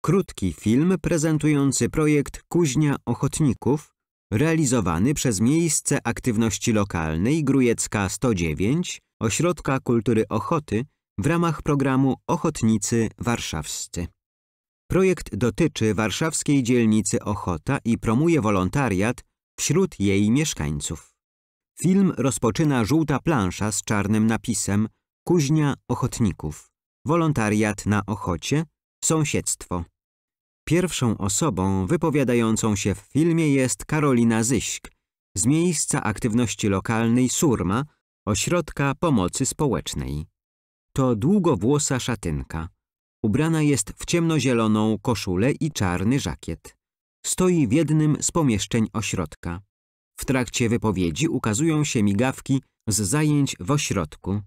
Krótki film prezentujący projekt Kuźnia Ochotników, realizowany przez Miejsce Aktywności Lokalnej Grójecka 109 Ośrodka Kultury Ochoty w ramach programu Ochotnicy Warszawscy. Projekt dotyczy warszawskiej dzielnicy Ochota i promuje wolontariat wśród jej mieszkańców. Film rozpoczyna żółta plansza z czarnym napisem Kuźnia Ochotników. Wolontariat na Ochocie, sąsiedztwo. Pierwszą osobą wypowiadającą się w filmie jest Karolina Zyśk z Miejsca Aktywności Lokalnej Surma, Ośrodka Pomocy Społecznej. To długowłosa szatynka. Ubrana jest w ciemnozieloną koszulę i czarny żakiet. Stoi w jednym z pomieszczeń ośrodka. W trakcie wypowiedzi ukazują się migawki z zajęć w ośrodku.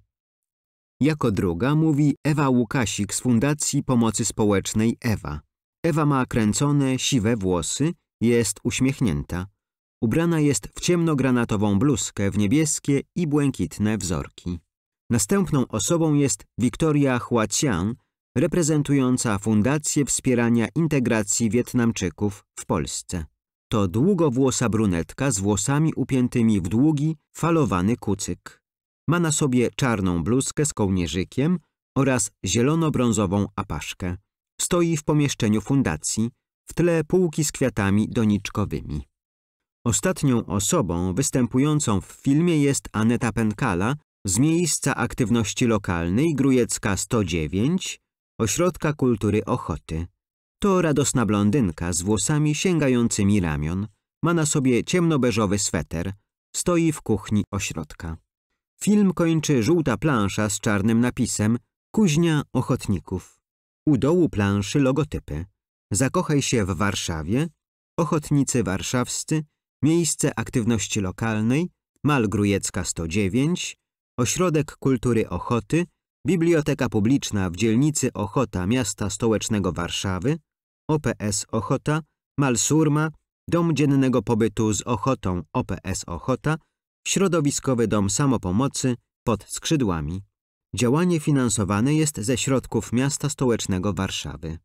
Jako druga mówi Ewa Łukasik z Fundacji Pomocy Społecznej EWA. Ewa ma kręcone, siwe włosy, jest uśmiechnięta. Ubrana jest w ciemnogranatową bluzkę w niebieskie i błękitne wzorki. Następną osobą jest Wiktoria Hua-Cian, reprezentująca Fundację Wspierania Integracji Wietnamczyków w Polsce. To długowłosa brunetka z włosami upiętymi w długi, falowany kucyk. Ma na sobie czarną bluzkę z kołnierzykiem oraz zielono-brązową apaszkę. Stoi w pomieszczeniu fundacji, w tle półki z kwiatami doniczkowymi. Ostatnią osobą występującą w filmie jest Aneta Pękala z Miejsca Aktywności Lokalnej Grójecka 109 Ośrodka Kultury Ochoty. To radosna blondynka z włosami sięgającymi ramion. Ma na sobie ciemnobeżowy sweter. Stoi w kuchni ośrodka. Film kończy żółta plansza z czarnym napisem Kuźnia Ochotników. U dołu planszy logotypy. Zakochaj się w Warszawie, Ochotnicy Warszawscy, Miejsce Aktywności Lokalnej, Mal Grójecka 109, Ośrodek Kultury Ochoty, Biblioteka Publiczna w dzielnicy Ochota Miasta Stołecznego Warszawy, OPS Ochota, Mal Surma, Dom Dziennego Pobytu z Ochotą OPS Ochota, Środowiskowy Dom Samopomocy pod Skrzydłami. Działanie finansowane jest ze środków Miasta Stołecznego Warszawy.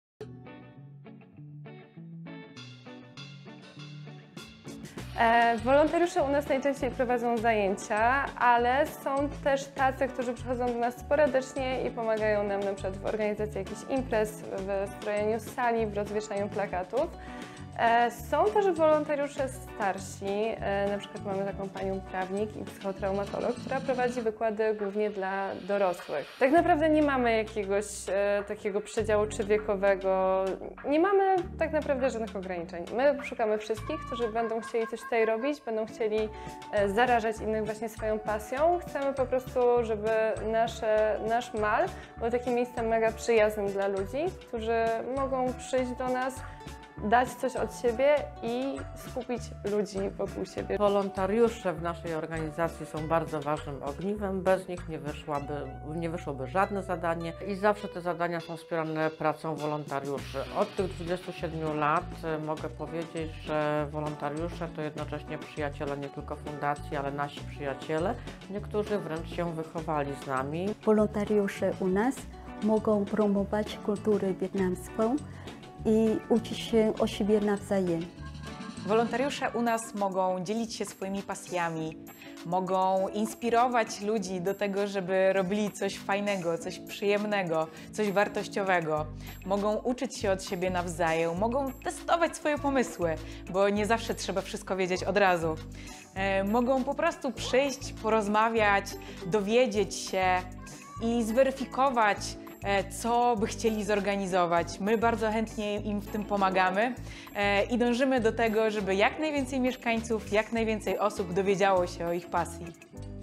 Wolontariusze u nas najczęściej prowadzą zajęcia, ale są też tacy, którzy przychodzą do nas sporadycznie i pomagają nam na przykład w organizacji jakichś imprez, w strojeniu sali, w rozwieszaniu plakatów. Są też wolontariusze starsi, na przykład mamy taką panią prawnik i psychotraumatolog, która prowadzi wykłady głównie dla dorosłych. Tak naprawdę nie mamy jakiegoś takiego przedziału czy wiekowego, nie mamy tak naprawdę żadnych ograniczeń. My szukamy wszystkich, którzy będą chcieli coś tutaj robić, będą chcieli zarażać innych właśnie swoją pasją. Chcemy po prostu, żeby nasz mal był takim miejscem mega przyjaznym dla ludzi, którzy mogą przyjść do nas, dać coś od siebie i skupić ludzi wokół siebie. Wolontariusze w naszej organizacji są bardzo ważnym ogniwem. Bez nich nie wyszłoby żadne zadanie i zawsze te zadania są wspierane pracą wolontariuszy. Od tych 27 lat mogę powiedzieć, że wolontariusze to jednocześnie przyjaciele nie tylko fundacji, ale nasi przyjaciele. Niektórzy wręcz się wychowali z nami. Wolontariusze u nas mogą promować kulturę wietnamską i uczyć się o siebie nawzajem. Wolontariusze u nas mogą dzielić się swoimi pasjami, mogą inspirować ludzi do tego, żeby robili coś fajnego, coś przyjemnego, coś wartościowego. Mogą uczyć się od siebie nawzajem, mogą testować swoje pomysły, bo nie zawsze trzeba wszystko wiedzieć od razu. Mogą po prostu przyjść, porozmawiać, dowiedzieć się i zweryfikować, co by chcieli zorganizować. My bardzo chętnie im w tym pomagamy i dążymy do tego, żeby jak najwięcej mieszkańców, jak najwięcej osób dowiedziało się o ich pasji.